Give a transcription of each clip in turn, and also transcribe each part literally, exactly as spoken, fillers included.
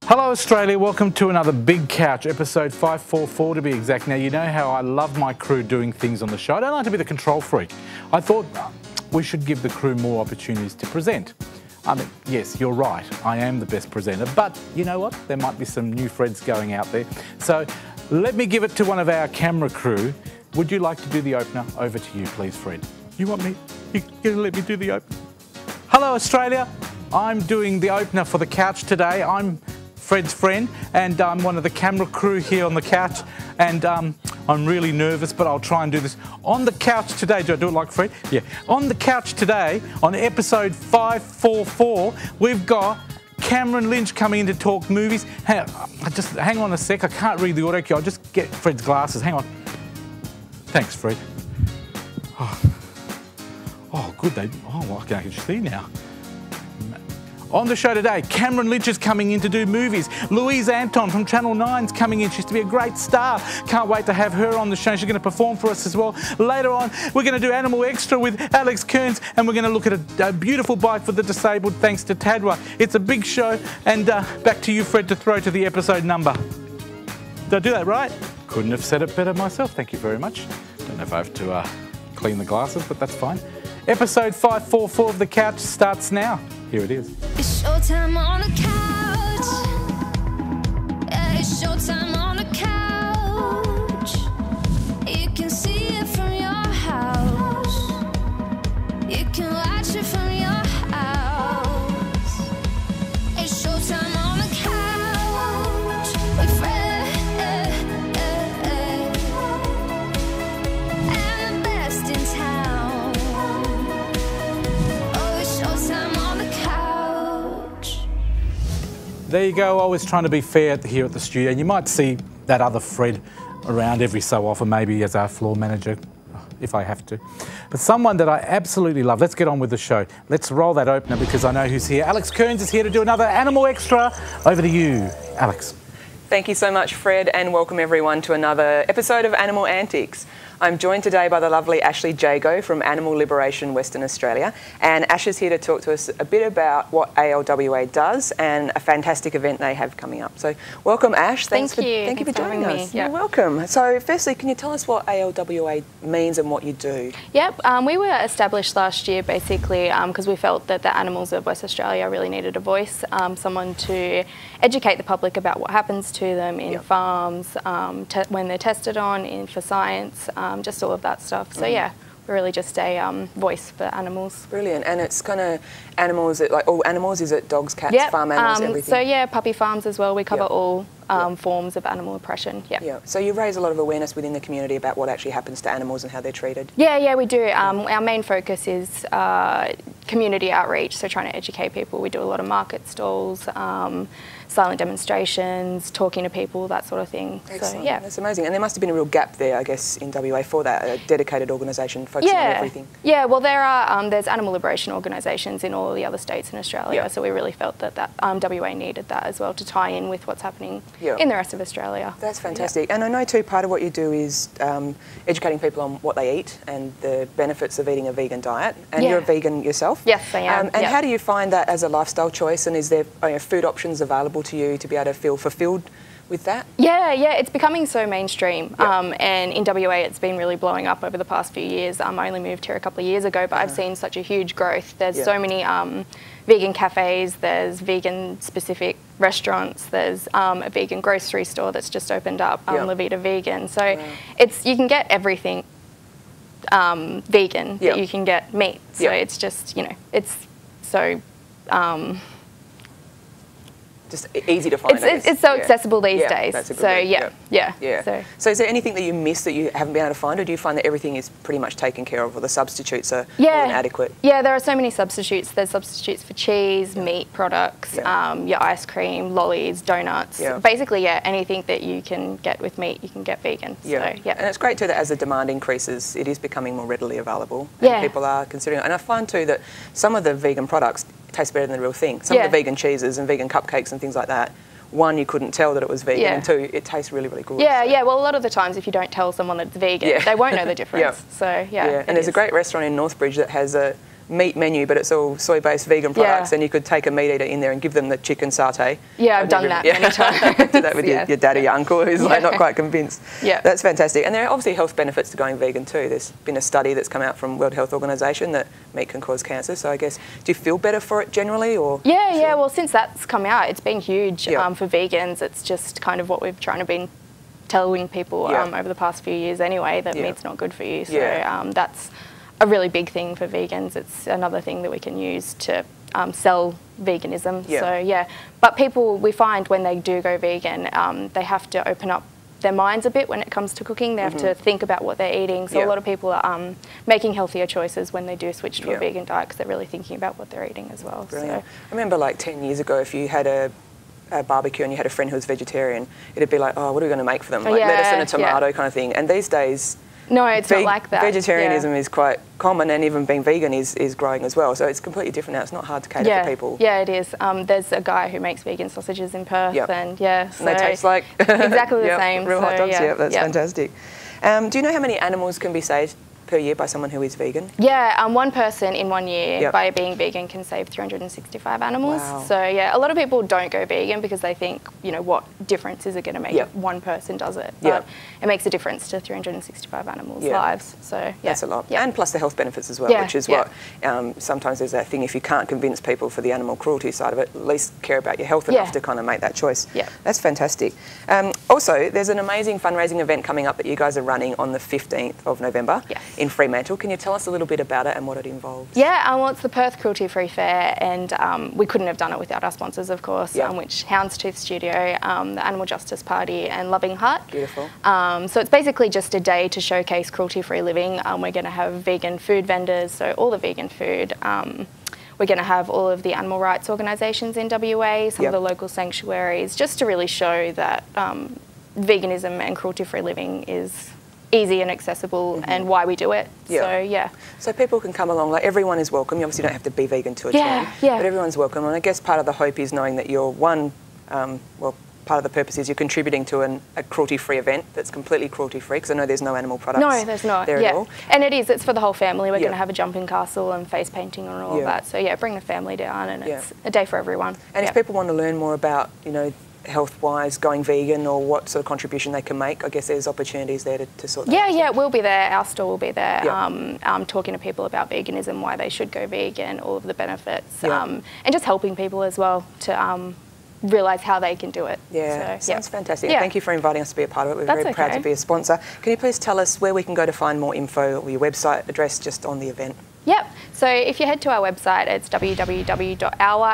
Hello Australia, welcome to another Big Couch, episode five forty-four to be exact. Now you know how I love my crew doing things on the show. I don't like to be the control freak. I thought we should give the crew more opportunities to present. I mean, yes, you're right, I am the best presenter, but you know what? There might be some new Freds going out there. So let me give it to one of our camera crew. Would you like to do the opener? Over to you, please, Fred. You want me? You're going to let me do the opener? Hello Australia, I'm doing the opener for the couch today. I'm Fred's friend, and I'm one of the camera crew here on the couch, and um, I'm really nervous, but I'll try and do this. On the couch today, do I do it like Fred? Yeah. On the couch today, on episode five forty-four, we've got Cameron Lynch coming in to talk movies. Hang on, just hang on a sec, I can't read the audio cue. I'll just get Fred's glasses, hang on. Thanks, Fred. Oh, oh good, they, oh, I can actually see now. On the show today, Cameron Lynch is coming in to do movies. Louise Anton from Channel nine's coming in. She's to be a great star. Can't wait to have her on the show. She's going to perform for us as well. Later on, we're going to do Animal Extra with Alex Cearns, and we're going to look at a, a beautiful bike for the disabled thanks to Tadwa. It's a big show, and uh, back to you, Fred, to throw to the episode number. Did I do that right? Couldn't have said it better myself. Thank you very much. Don't know if I have to uh, clean the glasses, but that's fine. Episode five forty-four of The Couch starts now. Here it is. It's showtime on the couch. Yeah, it's showtime on the couch. You can see it from your house. You can watch it from your house. It's showtime on the couch with Fred and the best in town. Oh, it's showtime on the couch. There you go. Always trying to be fair here at the studio. You might see that other Fred around every so often, maybe as our floor manager, if I have to. But someone that I absolutely love. Let's get on with the show. Let's roll that opener because I know who's here. Alex Cearns is here to do another Animal Extra. Over to you, Alex. Thank you so much, Fred, and welcome everyone to another episode of Animal Antics. I'm joined today by the lovely Ashley Jago from Animal Liberation Western Australia, and Ash is here to talk to us a bit about what A L W A does and a fantastic event they have coming up. So welcome, Ash. Thanks Thank for, you. Thank you for Thanks for joining having us. me. Yep. You're welcome. So firstly, can you tell us what A L W A means and what you do? Yep, um, we were established last year basically because um, we felt that the animals of West Australia really needed a voice, um, someone to educate the public about what happens to them in yep. farms, um, when they're tested on, in for science, um, just all of that stuff. So mm. yeah, we're really just a um, voice for animals. Brilliant. And it's kind of animals, like all animals, is it dogs, cats, yep. farm animals, um, everything? So yeah, puppy farms as well. We cover yep. all um, yep. forms of animal oppression. Yeah. Yeah. So you raise a lot of awareness within the community about what actually happens to animals and how they're treated. Yeah, yeah, we do. Um, our main focus is uh, community outreach, so trying to educate people. We do a lot of market stalls, um, silent demonstrations, talking to people, that sort of thing. Excellent. So, yeah. That's amazing. And there must have been a real gap there, I guess, in W A for that, a dedicated organisation focusing yeah. on everything. Yeah, well, there are um, there's animal liberation organisations in all the other states in Australia, yeah. so we really felt that, that um, W A needed that as well to tie in with what's happening yeah. in the rest of Australia. That's fantastic. Yeah. And I know too, part of what you do is um, educating people on what they eat and the benefits of eating a vegan diet. And yeah. you're a vegan yourself. Yes, I am. Um, and yep. how do you find that as a lifestyle choice? And is there you know, food options available to you to be able to feel fulfilled with that? Yeah, yeah, it's becoming so mainstream. Yep. Um, and in W A, it's been really blowing up over the past few years. Um, I only moved here a couple of years ago, but uh-huh. I've seen such a huge growth. There's yep. so many um, vegan cafes, there's vegan-specific restaurants, there's um, a vegan grocery store that's just opened up, um, yep. La Vida Vegan. So wow. it's you can get everything um, vegan, yep. but you can get meat. So yep. it's just, you know, it's so... Um, just easy to find. It's, it's, it's so yeah. accessible these yeah, days. That's a good so word. yeah, yeah, yeah. So. so is there anything that you miss that you haven't been able to find, or do you find that everything is pretty much taken care of, or the substitutes are yeah. more than adequate? Yeah, there are so many substitutes. There's substitutes for cheese, yeah. meat products, yeah. um, your ice cream, lollies, donuts. Yeah. Basically, yeah, anything that you can get with meat, you can get vegan. Yeah. So, yeah. And it's great too that as the demand increases, it is becoming more readily available. Yeah. And people are considering it. And I find too that some of the vegan products taste better than the real thing. Some yeah. of the vegan cheeses and vegan cupcakes and things like that, one, you couldn't tell that it was vegan, yeah. and two, it tastes really, really good. Yeah, so. yeah. Well, a lot of the times, if you don't tell someone that it's vegan, Yeah. they won't know the difference. yeah. So yeah. yeah. And there's is. a great restaurant in Northbridge that has a meat menu, but it's all soy-based vegan products, Yeah. and you could take a meat eater in there and give them the chicken satay. Yeah, I've And done you- that yeah. many times. Did that with Yeah. your, your dad or your uncle who's like not quite convinced. Yeah. That's fantastic. And there are obviously health benefits to going vegan too. There's been a study that's come out from World Health Organization that meat can cause cancer. So I guess, do you feel better for it generally, or? Yeah, yeah. Well, since that's come out, it's been huge Yeah. um, for vegans. It's just kind of what we've trying to been telling people Yeah. um, over the past few years anyway, that Yeah. meat's not good for you. So Yeah. um, that's a really big thing for vegans. It's another thing that we can use to um, sell veganism. Yeah. So yeah, but people, we find when they do go vegan, um, they have to open up their minds a bit when it comes to cooking. They have to think about what they're eating. So Mm-hmm. Yeah. a lot of people are um, making healthier choices when they do switch to Yeah. a vegan diet, because they're really thinking about what they're eating as well. Brilliant. So. I remember like ten years ago, if you had a, a barbecue and you had a friend who was vegetarian, it'd be like, oh, what are we going to make for them? Like Yeah, lettuce and a yeah. tomato kind of thing. And these days, No, it's Ve- not like that. vegetarianism yeah. is quite common, and even being vegan is, is growing as well. So it's completely different now. It's not hard to cater yeah. for people. Yeah, it is. Um, there's a guy who makes vegan sausages in Perth, Yep. and yeah, so And they taste like exactly the Yep, same. real so, hot dogs. yeah, Yeah, that's yeah. fantastic. Um, do you know how many animals can be saved per year by someone who is vegan? Yeah, um, one person in one year Yep. by being vegan can save three hundred sixty-five animals. Wow. So yeah, a lot of people don't go vegan because they think, you know, what difference is it going to make Yep. if one person does it? But Yep. it makes a difference to three hundred sixty-five animals' Yeah. lives. So yeah, That's a lot. Yeah. And plus the health benefits as well, Yeah, which is yeah. what um, sometimes there's that thing, if you can't convince people for the animal cruelty side of it, at least care about your health enough Yeah. to kind of make that choice. Yeah. That's fantastic. Um, also, there's an amazing fundraising event coming up that you guys are running on the fifteenth of November Yes. in Fremantle. Can you tell us a little bit about it and what it involves? Yeah, um, well, it's the Perth Cruelty Free Fair, and um, we couldn't have done it without our sponsors, of course, Yeah. um, which Houndstooth Studio, um, the Animal Justice Party, and Loving Heart. Beautiful. Um, so it's basically just a day to showcase cruelty-free living. Um, we're going to have vegan food vendors, so all the vegan food. Um, we're going to have all of the animal rights organisations in W A, some Yep. of the local sanctuaries, just to really show that um, veganism and cruelty-free living is easy and accessible, and why we do it. Yeah. So yeah. So people can come along, like everyone is welcome. You obviously don't have to be vegan to attend, Yeah, yeah. but everyone's welcome. And I guess part of the hope is knowing that you're one, um, well, part of the purpose is you're contributing to an, a cruelty-free event that's completely cruelty-free, because I know there's no animal products No, there's not. there yeah. at all. And it is, it's for the whole family. We're Yeah. going to have a jumping castle and face painting and all Yeah. of that. So yeah, bring the family down, and Yeah. it's a day for everyone. And yeah. if people want to learn more about, you know, health-wise, going vegan, or what sort of contribution they can make, I guess there's opportunities there to, to sort that Yeah, out. yeah, we'll be there. Our store will be there, Yeah. um, um, talking to people about veganism, why they should go vegan, all of the benefits, Yeah. um, and just helping people as well to um, realise how they can do it. Yeah, So, sounds fantastic. Yeah. Thank you for inviting us to be a part of it. We're That's very proud okay. to be a sponsor. Can you please tell us where we can go to find more info, or your website address just on the event? Yep. So if you head to our website, it's w w w dot our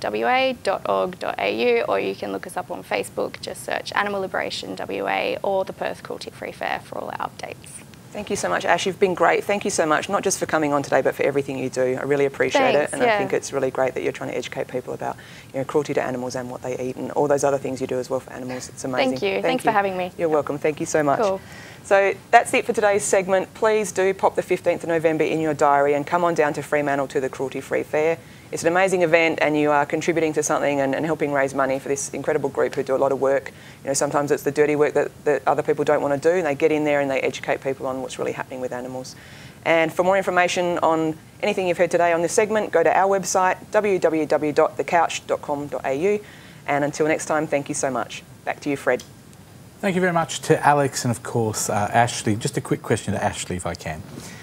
dot org dot a u, or you can look us up on Facebook. Just search Animal Liberation W A or the Perth Cruelty Free Fair for all our updates. Thank you so much, Ash. You've been great. Thank you so much, not just for coming on today, but for everything you do. I really appreciate Thanks, it, and I yeah. think it's really great that you're trying to educate people about, you know, cruelty to animals and what they eat, and all those other things you do as well for animals. It's amazing. Thank you. Thanks for having me. You're welcome. Thank you so much. Cool. So that's it for today's segment. Please do pop the fifteenth of November in your diary and come on down to Fremantle to the Cruelty Free Fair. It's an amazing event, and you are contributing to something and, and helping raise money for this incredible group who do a lot of work. You know, sometimes it's the dirty work that, that other people don't want to do, and they get in there and they educate people on what's really happening with animals. And for more information on anything you've heard today on this segment, go to our website, w w w dot the couch dot com dot a u. And until next time, thank you so much. Back to you, Fred. Thank you very much to Alex and, of course, uh, Ashley. Just a quick question to Ashley, if I can.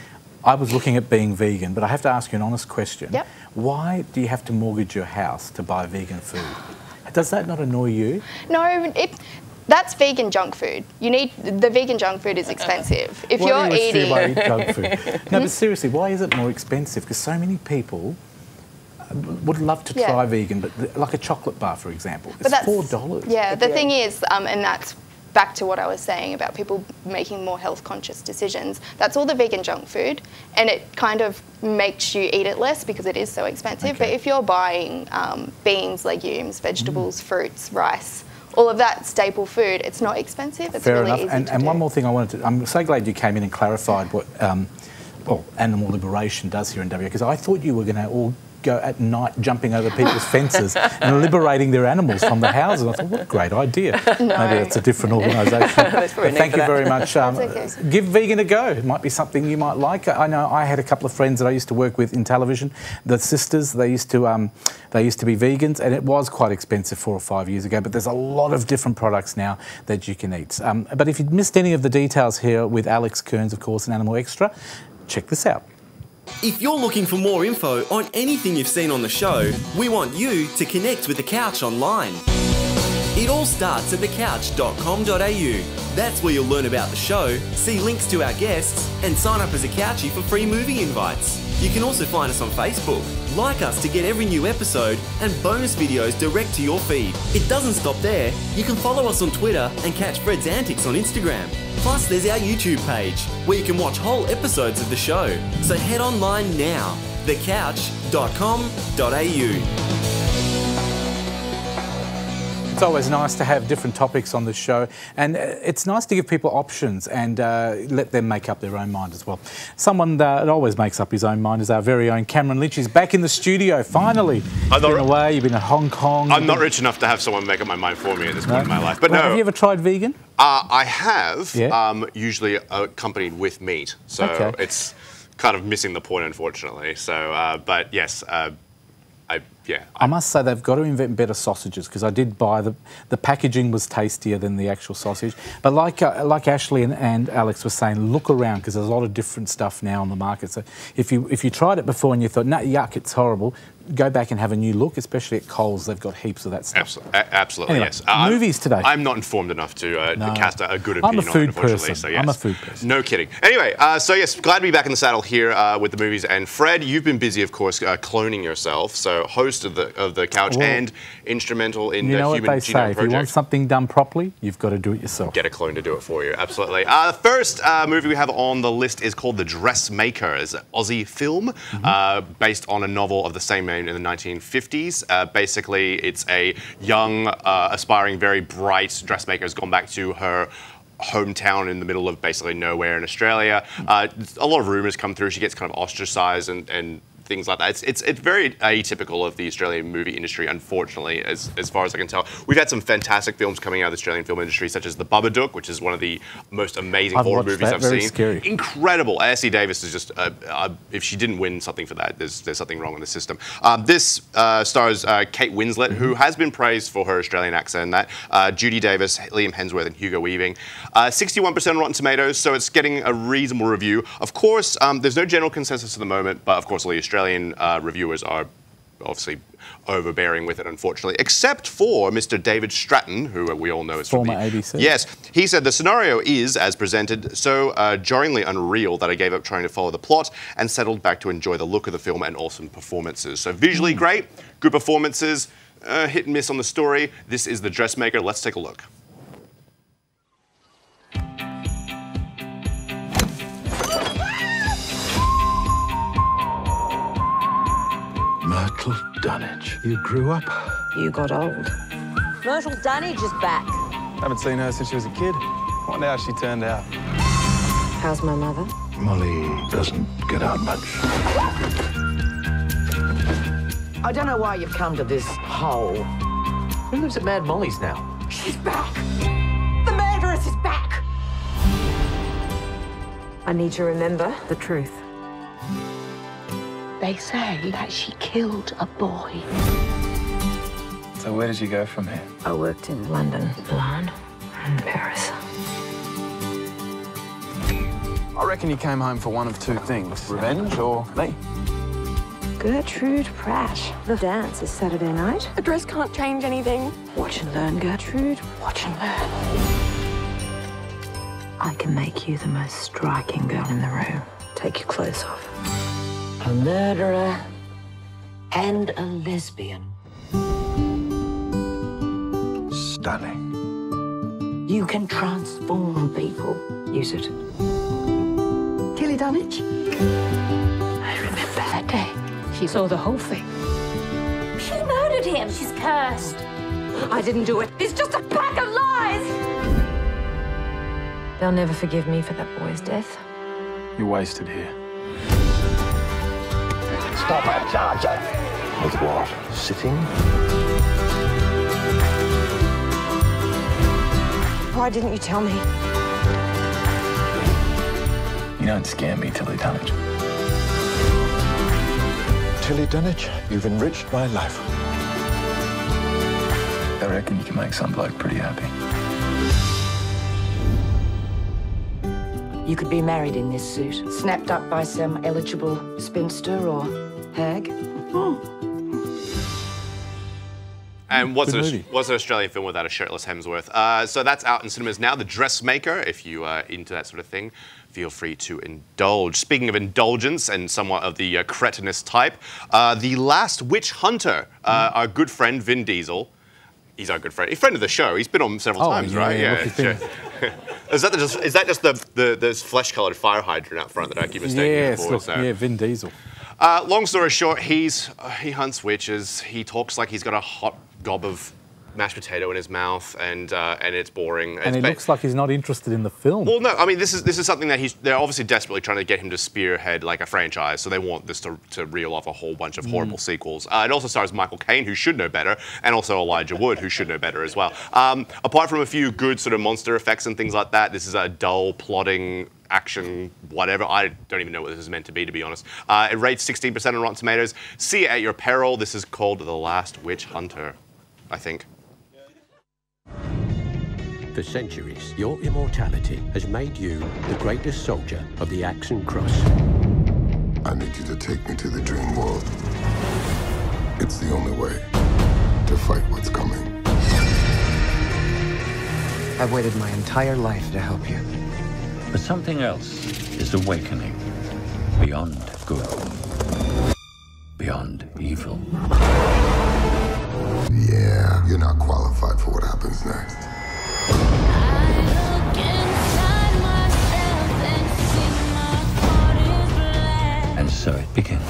I was looking at being vegan, but I have to ask you an honest question. Yep. Why do you have to mortgage your house to buy vegan food? Does that not annoy you? No, it, that's vegan junk food. You need the vegan junk food is expensive. If Why you're do you assume eating, I eat junk food? No, but seriously, why is it more expensive? Because so many people would love to Yeah. try vegan, but th- like a chocolate bar, for example, But it's that's- four dollars. Yeah, the Yeah. thing is, um, and that's back to what I was saying about people making more health conscious decisions. That's all the vegan junk food, and it kind of makes you eat it less because it is so expensive. But Okay. if you're buying um, beans, legumes, vegetables, fruits, rice, all of that staple food, it's not expensive. It's Fair really enough. easy And, to and do. one more thing I wanted to, I'm so glad you came in and clarified what um, well, animal liberation does here in W A, because I thought you were going to all go at night jumping over people's fences and liberating their animals from the houses. I thought, what a great idea. No. Maybe that's a different organisation. But thank you very much. Um, okay. Give vegan a go. It might be something you might like. I know I had a couple of friends that I used to work with in television. The sisters, they used to um, they used to be vegans, and it was quite expensive four or five years ago. But there's a lot of different products now that you can eat. Um, but if you missed any of the details here with Alex Cearns, of course, and Animal Extra, check this out. If you're looking for more info on anything you've seen on the show, we want you to connect with The Couch online. It all starts at the couch dot com dot a u. That's where you'll learn about the show, see links to our guests, and sign up as a Couchie for free movie invites. You can also find us on Facebook. Like us to get every new episode and bonus videos direct to your feed. It doesn't stop there. You can follow us on Twitter and catch Fred's antics on Instagram. Plus, there's our YouTube page, where you can watch whole episodes of the show. So head online now, the couch dot com dot a u. It's always nice to have different topics on the show, and it's nice to give people options and uh, let them make up their own mind as well. Someone that always makes up his own mind is our very own Cameron Lynch. He's back in the studio, finally. I'm You've been away, you've been in Hong Kong. I'm not rich enough to have someone make up my mind for me at this point no. in my life. But well, no. Have you ever tried vegan? Uh, I have, yeah. um, usually accompanied with meat. So okay. It's kind of missing the point, unfortunately. So, uh, but yes, uh, I, yeah. I must say they've got to invent better sausages, because I did buy the the packaging was tastier than the actual sausage. But like uh, like Ashley and, and Alex were saying, look around, because there's a lot of different stuff now on the market. So if you if you tried it before and you thought, nah, yuck, it's horrible, go back and have a new look, especially at Coles. They've got heaps of that stuff. Absolutely, absolutely anyway, yes. Uh, movies today. I'm not informed enough to, uh, no. to cast a, a good I'm opinion a food on it, unfortunately. person. So, yes. I'm a food person. No kidding. Anyway, uh, so yes, glad to be back in the saddle here uh, with the movies. And Fred, you've been busy, of course, uh, cloning yourself. So host of the of the Couch well, and instrumental in you the know Human what they Genome say, Project. if you want something done properly, you've got to do it yourself. Get a clone to do it for you, absolutely. Uh, the first uh, movie we have on the list is called The Dressmaker. It's an Aussie film mm-hmm. uh, based on a novel of the same name in the nineteen fifties. Uh, basically, it's a young, uh, aspiring, very bright dressmaker who's gone back to her hometown in the middle of basically nowhere in Australia. Uh, a lot of rumours come through. She gets kind of ostracised and, and things like that. It's, it's, it's very atypical of the Australian movie industry, unfortunately, as, as far as I can tell. We've had some fantastic films coming out of the Australian film industry, such as The Babadook, which is one of the most amazing I've horror movies that. I've very seen. Scary. Incredible. Ashley Davis is just, uh, uh, if she didn't win something for that, there's, there's something wrong in the system. Um, this uh, stars uh, Kate Winslet, mm-hmm. who has been praised for her Australian accent and that. Uh, Judi Davis, Liam Hemsworth, and Hugo Weaving. Uh, sixty-one percent Rotten Tomatoes, so it's getting a reasonable review. Of course, um, there's no general consensus at the moment, but of course, all the Australian uh, reviewers are obviously overbearing with it, unfortunately, except for Mister David Stratton, who we all know is former from the, A B C. Yes, he said the scenario is, as presented, so uh, jarringly unreal that I gave up trying to follow the plot and settled back to enjoy the look of the film and awesome performances. So visually mm. great, good performances, uh, hit and miss on the story. This is The Dressmaker. Let's take a look. Myrtle Dunnage. You grew up. You got old. Myrtle Dunnage is back. Haven't seen her since she was a kid. Wonder how she turned out. How's my mother? Molly doesn't get out much. I don't know why you've come to this hole. Who lives at Mad Molly's now? She's back! The murderess is back! I need to remember the truth. They say that she killed a boy. So where did you go from here? I worked in London, Milan, and Paris. I reckon you came home for one of two things, revenge or me. Gertrude Pratt. The dance is Saturday night. A dress can't change anything. Watch and learn, Gertrude. Watch and learn. I can make you the most striking girl in the room. Take your clothes off. A murderer and a lesbian. Stunning. You can transform people. Use it. Tilly Dunnage? I remember that day. She saw the whole thing. She murdered him. She's cursed. I didn't do it. It's just a pack of lies! They'll never forgive me for that boy's death. You're wasted here. Stop her, Charger. With what? Sitting? Why didn't you tell me? You don't scare me, Tilly Dunnage. Tilly Dunnage, you've enriched my life. I reckon you can make some bloke pretty happy. You could be married in this suit, snapped up by some eligible spinster or hag. And what's Good an, movie. what's an Australian film without a shirtless Hemsworth? Uh, so that's out in cinemas now. The Dressmaker, if you are into that sort of thing, feel free to indulge. Speaking of indulgence and somewhat of the uh, cretinous type, uh, The Last Witch Hunter, uh, our good friend Vin Diesel. He's our good friend. He's a friend of the show. He's been on several Oh, times, yeah, right? yeah, look, sure. Is that the, just is that just the the, the flesh-coloured fire hydrant out front that I keep mistaking Yes, it for? look, So. yeah, Vin Diesel. Uh, long story short, he's uh, he hunts witches. He talks like he's got a hot gob of mashed potato in his mouth, and uh, and it's boring. And it's he ba- looks like he's not interested in the film. Well, no, I mean this is this is something that he's they're obviously desperately trying to get him to spearhead like a franchise, so they want this to, to reel off a whole bunch of horrible Mm. sequels. Uh, it also stars Michael Caine, who should know better, and also Elijah Wood, who should know better as well. Um, apart from a few good sort of monster effects and things like that, this is a dull, plodding action, whatever. I don't even know what this is meant to be, to be honest. Uh, it rates sixteen percent on Rotten Tomatoes. See it at your peril. This is called The Last Witch Hunter, I think. For centuries, your immortality has made you the greatest soldier of the axe and cross. I need you to take me to the dream world. It's the only way to fight what's coming. I've waited my entire life to help you. But something else is awakening beyond good, beyond evil. Yeah, you're not qualified for what happens next. And so it begins.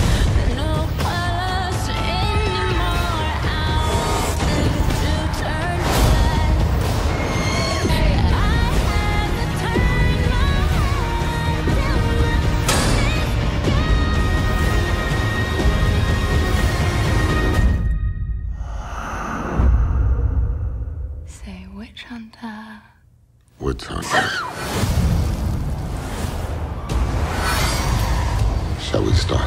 Say witch hunter. Witch hunter. Shall we start?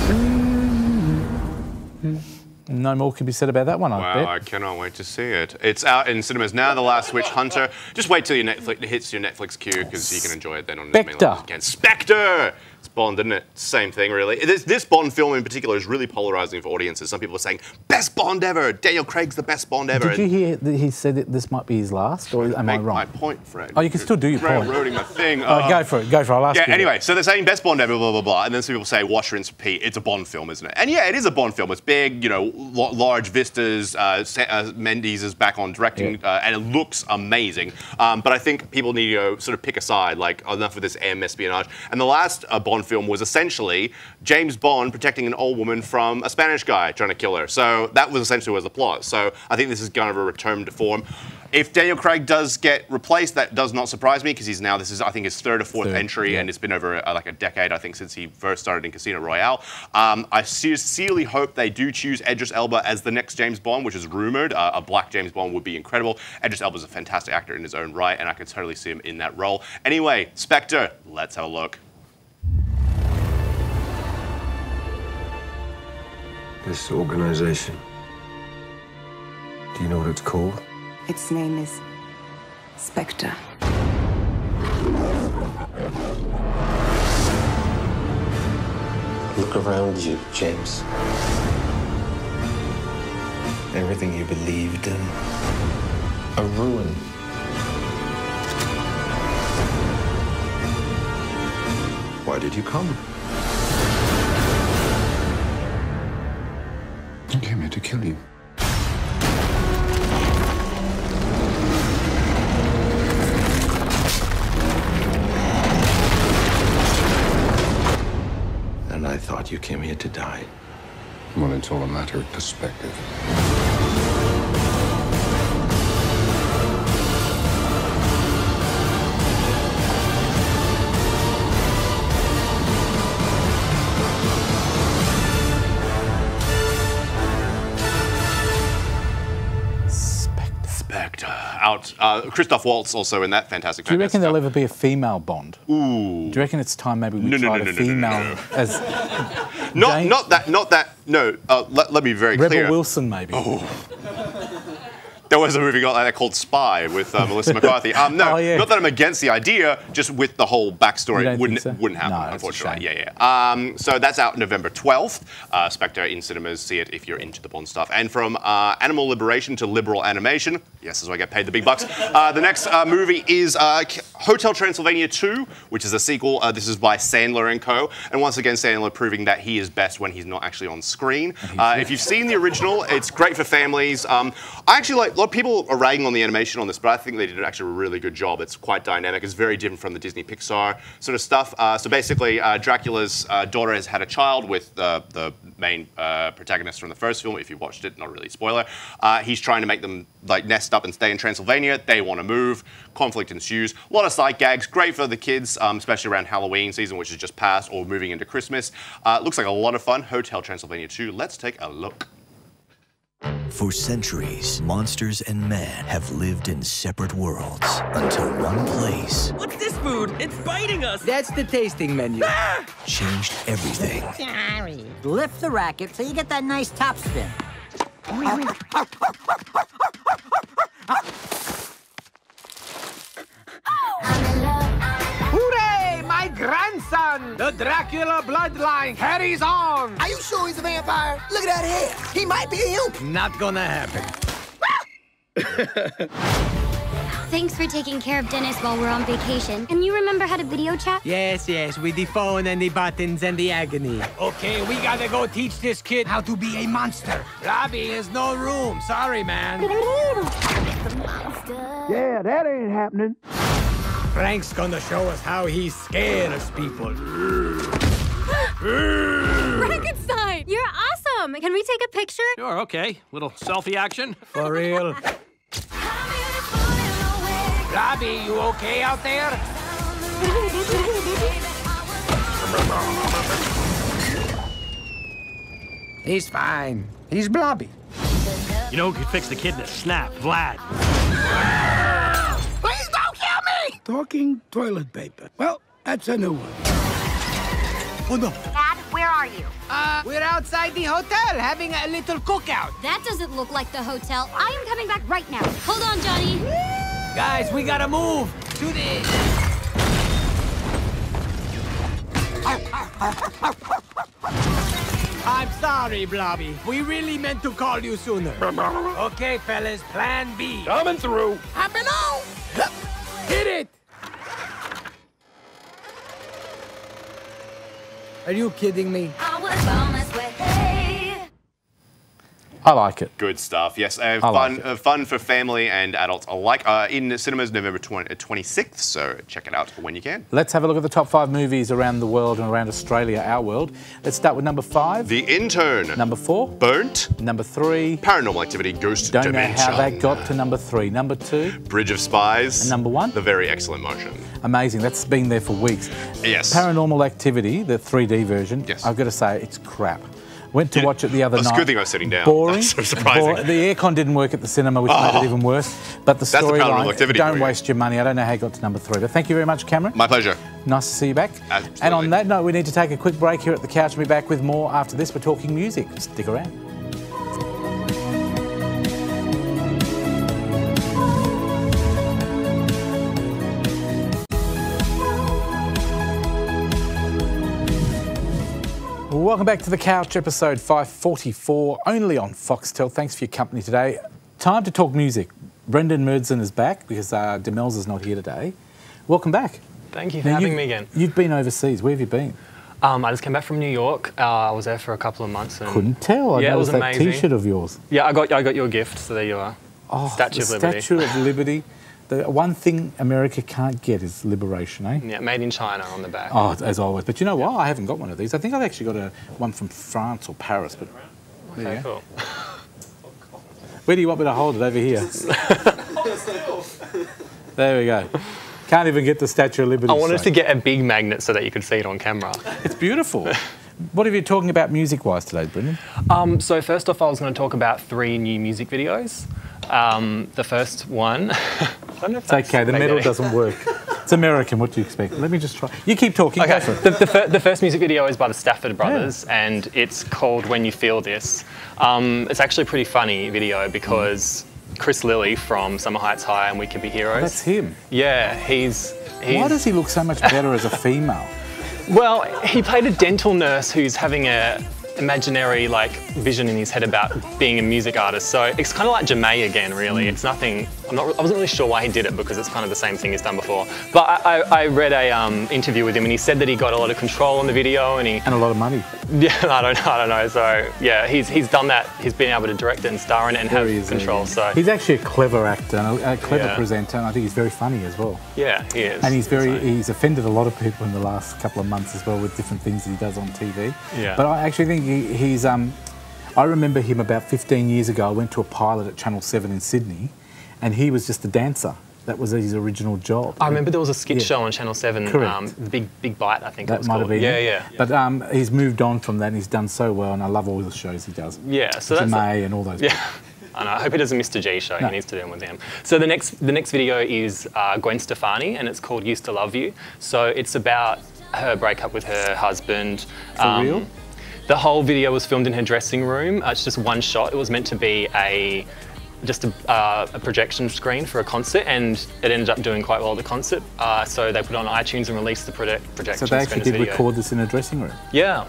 No more can be said about that one, I Wow, bet. I cannot wait to see it. It's out in cinemas now, The Last Witch Hunter. Just wait till your Netflix, it hits your Netflix queue, because you can enjoy it then on as many Spectre. levels as you can. Spectre! It's Bond, isn't it? Same thing, really. This, this Bond film in particular is really polarizing for audiences. Some people are saying, best Bond ever! Daniel Craig's the best Bond ever. Did you hear that he said that this might be his last, or am I Make wrong? my point, Fred. Oh, you can still do your point. Railroading my thing. Oh, Oh. go for it, go for it. I'll ask Yeah, you. anyway, so they're saying best Bond ever, blah, blah, blah, and then some people say, wash, rinse, repeat. It's a Bond film, isn't it? And yeah, it is a Bond film. It's big, you know, l- large vistas. Uh, Sa- uh, Mendes is back on directing, Yeah. uh, and it looks amazing. Um, but I think people need to go sort of pick a side, like, enough with this M espionage. And the last uh, Bond film was essentially James Bond protecting an old woman from a Spanish guy trying to kill her. So that was essentially was the plot. So I think this is kind of a return to form. If Daniel Craig does get replaced, that does not surprise me, because he's now, this is, I think, his third or fourth Third, entry, yeah. and it's been over uh, like a decade, I think, since he first started in Casino Royale. Um, I sincerely hope they do choose Idris Elba as the next James Bond, which is rumored. Uh, a black James Bond would be incredible. Idris Elba's a fantastic actor in his own right, and I could totally see him in that role. Anyway, Spectre, let's have a look. This organization. Do you know what it's called? Its name is Spectre. Look around you, James. Everything you believed in, a ruin. Why did you come? I came here to kill you. And I thought you came here to die. Well, it's all a matter of perspective. right, out. Uh, Christoph Waltz also in that fantastic. Do you reckon fantastic there'll film. ever be a female Bond? Ooh. Do you reckon it's time maybe we No, no, tried no, no, a no, no, female no, no. as Not, Jane- not that, not that. No, uh, let, let me be very Rebel clear. Wilson maybe? Oh. There was a movie like that called Spy with uh, Melissa McCarthy. Um, no, Oh, yeah. not that I'm against the idea, just with the whole You backstory, don't wouldn't think so? wouldn't happen, No, that's a unfortunately. shame. Yeah, yeah. Um, so that's out November twelfth. Uh, Spectre in cinemas. See it if you're into the Bond stuff. And from uh, animal liberation to liberal animation. Yes, that's why I get paid the big bucks. Uh, the next uh, movie is uh, Hotel Transylvania two, which is a sequel. Uh, this is by Sandler and Co. And once again, Sandler proving that he is best when he's not actually on screen. Uh, if you've seen the original, it's great for families. Um, I actually like, a lot of people are ragging on the animation on this, but I think they did actually a really good job. It's quite dynamic. It's very different from the Disney Pixar sort of stuff. Uh, so basically, uh, Dracula's uh, daughter has had a child with uh, the main uh, protagonist from the first film. If you watched it, not really a spoiler. Uh, he's trying to make them like nest up and stay in Transylvania. They want to move. Conflict ensues. A lot of sight gags. Great for the kids, um, especially around Halloween season, which has just passed, or moving into Christmas. Uh, looks like a lot of fun. Hotel Transylvania two. Let's take a look. For centuries, monsters and man have lived in separate worlds until one place What's this food? It's biting us. That's the tasting menu. changed everything. Sorry. Lift the racket so you get that nice top spin. Hooray! My grandson! The Dracula bloodline carries on! Are you sure he's a vampire? Look at that hair. He might be him. Not gonna happen. Thanks for taking care of Dennis while we're on vacation. And you remember how to video chat? Yes, yes, with the phone and the buttons and the agony. Okay, we gotta go teach this kid how to be a monster. Robbie has no room. Sorry, man. Yeah, that ain't happening. Frank's gonna show us how he scares people. Frankenstein! You're awesome! Can we take a picture? Sure, okay. Little selfie action. For real. Robbie, you okay out there? He's fine. He's blobby. You know who could fix the kid in a snap? Vlad. Please don't kill me! Talking toilet paper. Well, that's a new one. Oh, no. Dad, where are you? Uh, we're outside the hotel having a little cookout. That doesn't look like the hotel. I am coming back right now. Hold on, Johnny. Guys, we gotta move. Do this. I'm sorry, Blobby. We really meant to call you sooner. Okay, fellas, plan B. Coming through. Hopping on. Hit it! Are you kidding me? I was on this way. I like it. Good stuff. Yes, uh, I fun, like it. uh, fun for family and adults alike. Uh, in cinemas, November twenty-sixth. So check it out when you can. Let's have a look at the top five movies around the world and around Australia, our world. Let's start with number five. The Intern. Number four. Burnt. Number three. Paranormal Activity. Ghost Don't Dimension. know how that got to number three. Number two. Bridge of Spies. And number one. The Very Excellent Martian. Amazing. That's been there for weeks. Yes. Paranormal Activity, the three D version. Yes. I've got to say, it's crap. Went to You- watch it the other That's a night. good thing I was sitting down. Boring. That's so surprising. Bor- the aircon didn't work at the cinema, which made Oh. it even worse. But the That's the Paranormal storyline, Activity for don't you. waste your money. I don't know how you got to number three. But thank you very much, Cameron. My pleasure. Nice to see you back. Absolutely. And on that note, we need to take a quick break here at the couch. We'll be back with more after this. We're talking music. Stick around. Welcome back to the couch, episode five forty-four, only on Foxtel. Thanks for your company today. Time to talk music. Brendan Merdzan is back because uh, Demels is not here today. Welcome back. Thank you for Now, having you've- me again. You've been overseas. Where have you been? Um, I just came back from New York. Uh, I was there for a couple of months. And Couldn't tell. I yeah, it was noticed that amazing. T-shirt of yours. Yeah, I got I got your gift. So there you are. Oh, Statue the of Liberty. Statue of Liberty. The one thing America can't get is liberation, eh? Yeah, made in China on the back. Oh, as always. But you know what? I haven't got one of these. I think I've actually got a one from France or Paris. But there Okay, you go. cool. Where do you want me to hold it? Over here. There we go. Can't even get the Statue of Liberty. I wanted straight. to get a big magnet so that you could see it on camera. It's beautiful. What are you talking about music-wise today, Brendan? Um, so first off, I was going to talk about three new music videos. Um, the first one. I don't know if It's okay, the metal doesn't work. It's American, what do you expect? Let me just try. You keep talking, Okay, go for it. the, the, fir the first music video is by the Stafford Brothers, yeah. and it's called When You Feel This. Um, it's actually a pretty funny video because mm. Chris Lilly from Summer Heights High and We Could Be Heroes. Oh, that's him? Yeah, he's, he's... Why does he look so much better as a female? Well, he played a dental nurse who's having a imaginary like vision in his head about being a music artist. So it's kind of like Jamae again, really. Mm. It's nothing. I'm not. I wasn't really sure why he did it because it's kind of the same thing he's done before. But I, I, I read a um, interview with him and he said that he got a lot of control on the video and he and a lot of money. Yeah, I don't. I don't know. So yeah, he's he's done that. He's been able to direct it and star in it and there have is, control. So he's actually a clever actor and a, a clever yeah. presenter, and I think he's very funny as well. Yeah, he is. And he's very. So. He's offended a lot of people in the last couple of months as well with different things that he does on T V. Yeah. But I actually think he, he's. Um, I remember him about fifteen years ago. I went to a pilot at Channel seven in Sydney, and he was just a dancer. That was his original job. I remember there was a skit yeah. show on Channel seven, um, the Big Big Bite, I think that it was might called. have been yeah, it. yeah. But um, he's moved on from that and he's done so well, and I love all the shows he does. Yeah, so that's Jamae and all those. Yeah, I know. I hope he does a Mister G show. No. He needs to do one with him. So the next the next video is uh, Gwen Stefani, and it's called Used to Love You. So it's about her breakup with her husband. For um, real? The whole video was filmed in her dressing room. Uh, it's just one shot. It was meant to be a just a, uh, a projection screen for a concert, and it ended up doing quite well at the concert. Uh, so they put it on iTunes and released the project projection So they screen actually as did video. record this in a dressing room? Yeah.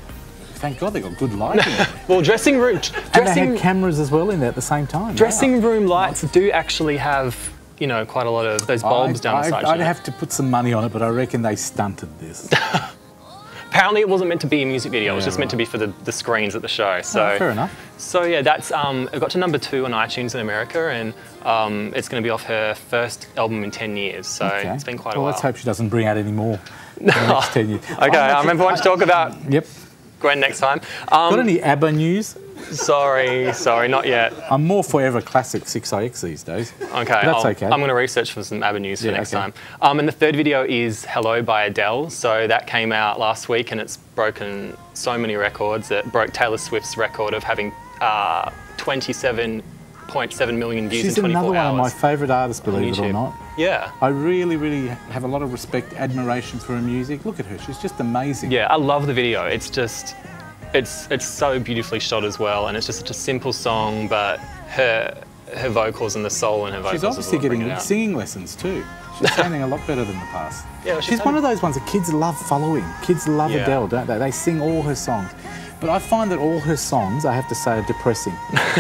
Thank God they got good lighting. Well, dressing room... And dressing, they had cameras as well in there at the same time. Dressing wow. room lights do actually have, you know, quite a lot of those bulbs I, down I, the side. I'd have to put some money on it, but I reckon they stunted this. Apparently it wasn't meant to be a music video, Yeah, it was just right. meant to be for the, the screens at the show. So, oh, fair enough. So yeah, that's, um, it got to number two on iTunes in America, and um, it's going to be off her first album in ten years, so okay. it's been quite well, a while. let's hope she doesn't bring out any more in the next ten years. Okay, I remember wanting to talk about yep. Gwen next time. Um, Got any ABBA news? Sorry, sorry, not yet. I'm more forever classic six I X these days. Okay, But that's I'll, okay. I'm going to research for some ABBA news for Yeah, next okay. time. Um, and the third video is Hello by Adele. So that came out last week and it's broken so many records. It broke Taylor Swift's record of having uh, twenty-seven point seven million views She's in twenty-four another hours. one of my favourite artists, believe it or YouTube. not. Yeah. I really, really have a lot of respect, admiration for her music. Look at her, she's just amazing. Yeah, I love the video. It's just, it's it's so beautifully shot as well, and it's just such a simple song, but her her vocals and the soul in her vocals. She's obviously is what bring getting it out. singing lessons too. She's sounding a lot better than the past. Yeah, well, she's she's one of those ones that kids love following. Kids love Yeah. Adele, don't they? They sing all her songs. But I find that all her songs, I have to say, are depressing.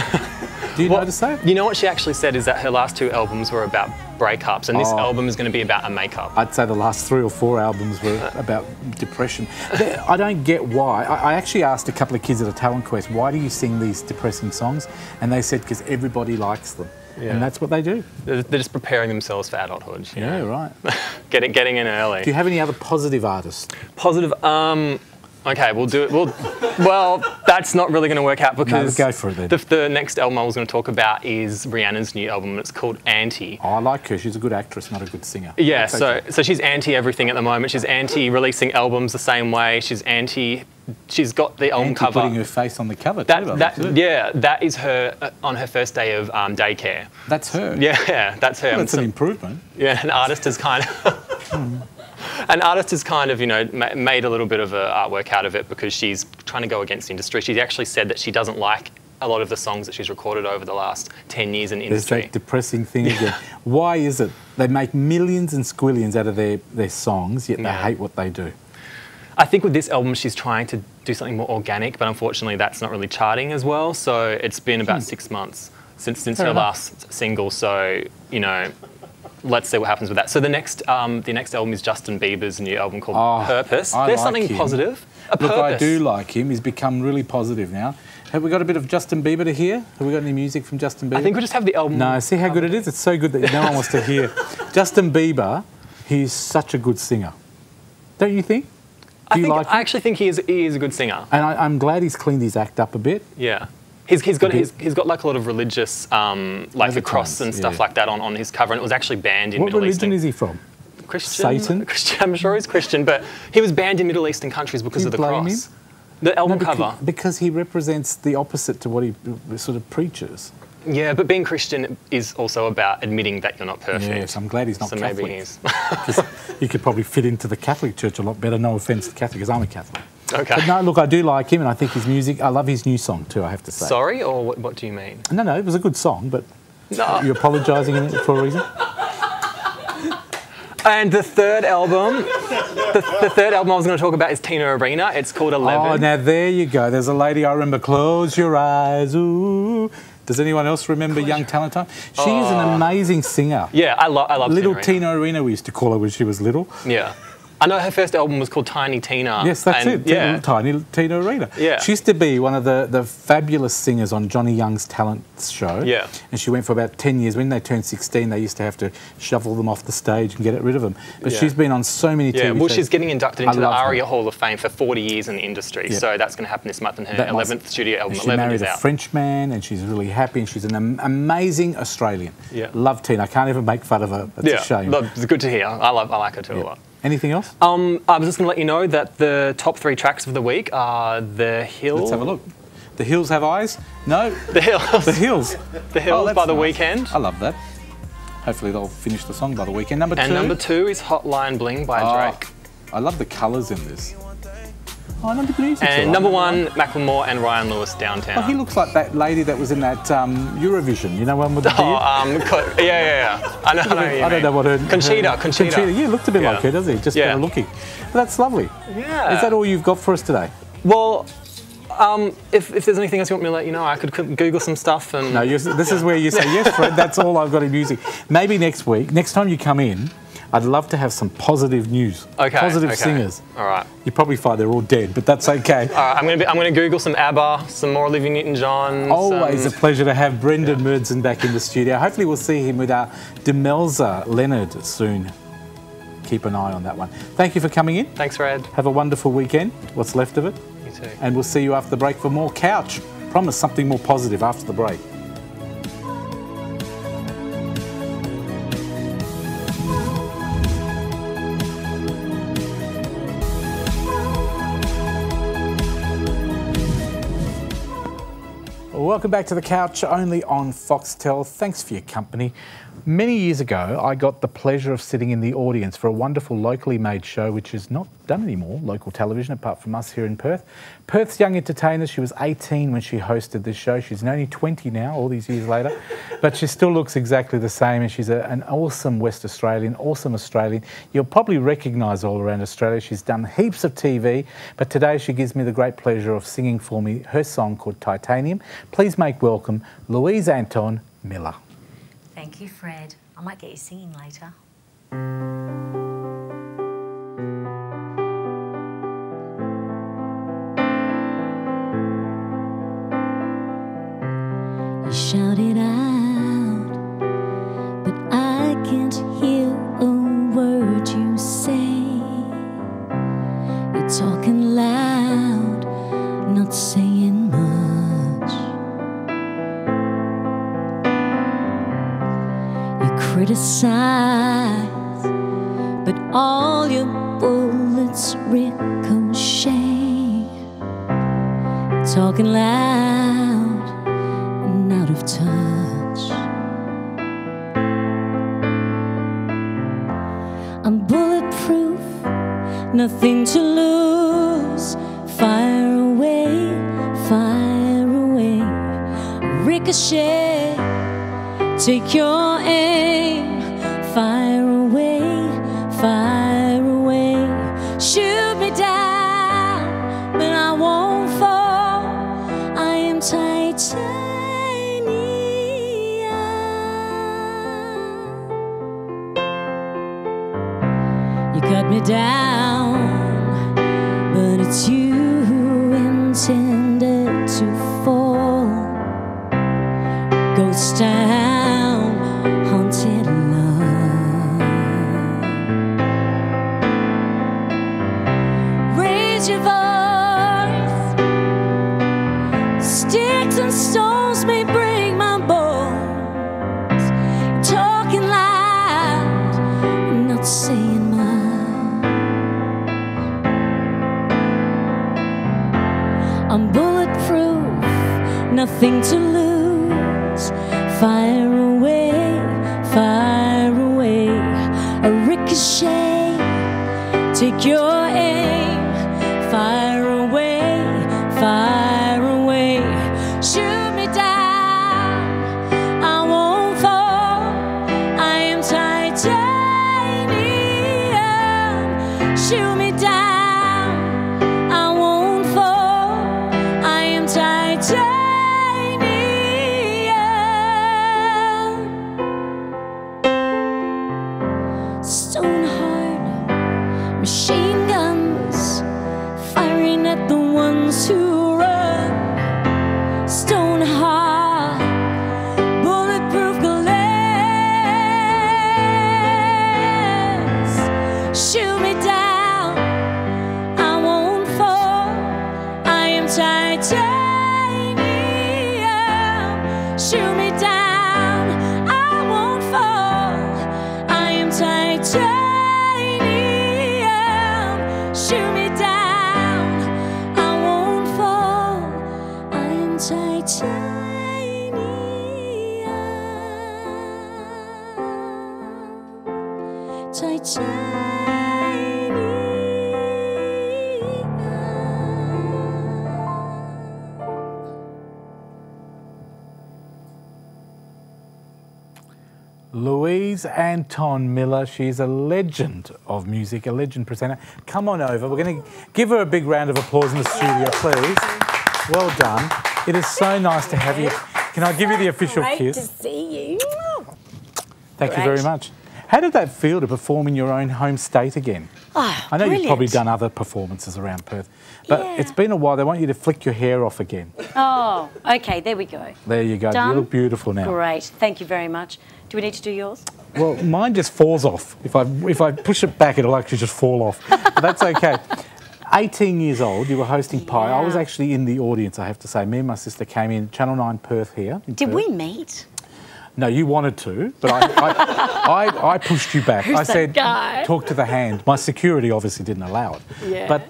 Do you Well, notice that? You know what she actually said is that her last two albums were about breakups, and this Oh. album is going to be about a makeup. I'd say the last three or four albums were about depression. I don't get why. I I actually asked a couple of kids at a talent quest, why do you sing these depressing songs? And they said, because everybody likes them. Yeah. And that's what they do. They're, they're just preparing themselves for adulthood. You Yeah, know? right. Get it, getting in early. Do you have any other positive artists? Positive. Um, okay, we'll do it. We'll, well, that's not really going to work out because go for it then. The, the next album I was going to talk about is Rihanna's new album. It's called Anti. Oh, I like her. She's a good actress, not a good singer. Yeah, That's so okay. so she's anti everything at the moment. She's anti releasing albums the same way. She's anti. She's got the album Anti cover. putting her face on the cover. That, too, by that the looks of it. yeah, that is her uh, on her first day of um, daycare. That's her. Yeah, yeah, that's her. Well, that's So- an improvement. Yeah, an artist has kind of, an artist has kind of, you know, ma made a little bit of a artwork out of it because she's trying to go against the industry. She actually said that she doesn't like a lot of the songs that she's recorded over the last ten years in There's industry. that depressing thing again. Why is it they make millions and squillions out of their, their songs, yet they Yeah. hate what they do? I think with this album, she's trying to do something more organic, but unfortunately that's not really charting as well. So it's been about Hmm. six months since, since Fair her enough. last single. So, you know, let's see what happens with that. So the next, um, the next album is Justin Bieber's new album called Oh, Purpose. I There's like something him. positive. A Look, purpose. I do like him. He's become really positive now. Have we got a bit of Justin Bieber to hear? Have we got any music from Justin Bieber? I think we just have the album. No, see how good it is? It's so good that no one wants to hear. Justin Bieber, he's such a good singer. Don't you think? I, Do you think, like I him? actually think he is, he is a good singer. And I, I'm glad he's cleaned his act up a bit. Yeah. He's, he's got bit- he's, he's got like a lot of religious, um, like the cross and Overtones, stuff yeah. like that on, on his cover, and it was actually banned in What Middle religion Eastern. is he from? Christian. Satan? Christian. I'm sure he's Christian, but he was banned in Middle Eastern countries because Do you of the blame cross. him? The album No, cover. because, because he represents the opposite to what he sort of preaches. Yeah, but being Christian is also about admitting that you're not perfect. Yes, I'm glad he's not so Catholic. maybe he's. You could probably fit into the Catholic Church a lot better. No offence to Catholic, because I'm a Catholic. Okay. But no, look, I do like him, and I think his music. I love his new song too. I have to say. Sorry, or what, what do you mean? No, no, it was a good song, but No. you're apologising for a reason. And the third album, the, the third album I was going to talk about is Tina Arena. It's called eleven. Oh, now there you go. There's a lady I remember. Close your eyes, ooh. Does anyone else remember Young Talent Time? She is an Oh. amazing singer. Yeah, I, lo I love Little Tina Arena. Tina Arena, we used to call her when she was little. Yeah. I know her first album was called Tiny Tina. Yes, that's and, it. Yeah. Tiny Tina Arena. Yeah. She used to be one of the, the fabulous singers on Johnny Young's talent show. Yeah. And she went for about ten years. When they turned sixteen, they used to have to shovel them off the stage and get rid of them. But Yeah. she's been on so many T V Yeah, well, shows. she's getting inducted I into the love her. ARIA Hall of Fame for forty years in the industry. Yeah. So that's going to happen this month, and her That must- eleventh studio album, and she eleven, married is a out. Frenchman, and she's really happy, and she's an am amazing Australian. Yeah. Love Tina. I can't even make fun of her. That's yeah, a shame. but it's good to hear. I love, I like her too a lot. Anything else? Um, I was just going to let you know that the top three tracks of the week are The Hill. Let's have a look. The Hills Have Eyes? No. The Hills. The Hills. The Hills Oh, that's by The nice. Weeknd. I love that. Hopefully they'll finish the song by The Weeknd. Number And two. number two is Hotline Bling by Oh, Drake. I love the colours in this. Oh, number three. And number one, Macklemore and Ryan Lewis, Downtown. Oh, he looks like that lady that was in that um, Eurovision. You know, one with the beard. Oh, um, co- yeah, yeah, yeah. I know, I know what you I don't mean. know what her... Conchita, her, Conchita. Conchita, yeah, looked a bit Yeah. like her, doesn't he? Just Yeah. better looking. But that's lovely. Yeah. Is that all you've got for us today? Well, um, if, if there's anything else you want me to let you know, I could c- Google some stuff and... No, you're, this is where you say, yes, Fred, that's all I've got in music. Maybe next week, next time you come in, I'd love to have some positive news. Okay, Positive okay. singers. All right. You probably find they're all dead, but that's okay. All right, I'm going to I'm going to Google some ABBA, some more Olivia Newton-John. Always some... a pleasure to have Brendan Merdzan back in the studio. Hopefully we'll see him with our Demelza Leonard soon. Keep an eye on that one. Thank you for coming in. Thanks, Red. Have a wonderful weekend, what's left of it. You too. And we'll see you after the break for more Couch. Promise something more positive after the break. Welcome back to The Couch, only on Foxtel. Thanks for your company. Many years ago, I got the pleasure of sitting in the audience for a wonderful locally made show, which is not done anymore, local television, apart from us here in Perth. Perth's Young Entertainers. She was eighteen when she hosted this show. She's only twenty now, all these years later, but she still looks exactly the same, and she's a, an awesome West Australian, awesome Australian. You'll probably recognise her all around Australia. She's done heaps of T V, but today she gives me the great pleasure of singing for me her song called Titanium. Please make welcome Louise Anton Miller. Thank you, Fred. I might get you singing later. You shout it out, but I can't hear a word you say. You're talking loud, not saying much. You criticize, but all your bullets ricochet. Talking loud and out of touch. I'm bulletproof, nothing to lose. Fire away, fire away. Ricochet, take your aim. Fire away, fire away. Shoot me down, but I won't fall. I am titanium. You cut me down, but it's you who intended to fall. Ghost town, haunted love. Raise your voice. Sticks and stones may break my bones. Talking loud, not saying much. I'm bulletproof, nothing to lose. ricochet. Take your aim, fire away, fire away. Shoot me down, I won't fall. I am titanium. Shoot me down, I won't fall. I am titanium. Stone hard machine guns firing at the ones who run. Stone hard bulletproof glass. Shoot me down, I won't fall. I am titanium. Shoot me down, I won't fall. I am titanium. Shoot me down, I won't fall. I am titanium. Titanium. Louise Anton Miller, she's a legend of music, a legend presenter. Come on over. We're going to give her a big round of applause in the studio, please. Well done. It is so nice to have you. Can I give you the official Great kiss? to see you. Thank Great. you very much. How did that feel to perform in your own home state again? Oh, I know you've probably brilliant. done other performances around Perth, but Yeah. it's been a while. They want you to flick your hair off again. Oh, okay, there we go. There you go. Done? You look beautiful now. Great, thank you very much. Do we need to do yours? Well, mine just falls off. If I if I push it back, it'll actually just fall off. But that's okay. eighteen years old, you were hosting Pie. I was actually in the audience, I have to say. Me and my sister came in, Channel nine Perth here. in Did Perth. we meet? No, you wanted to, but I, I, I, I pushed you back. Who's I that said, guy? talk to the hand. My security obviously didn't allow it. Yeah. But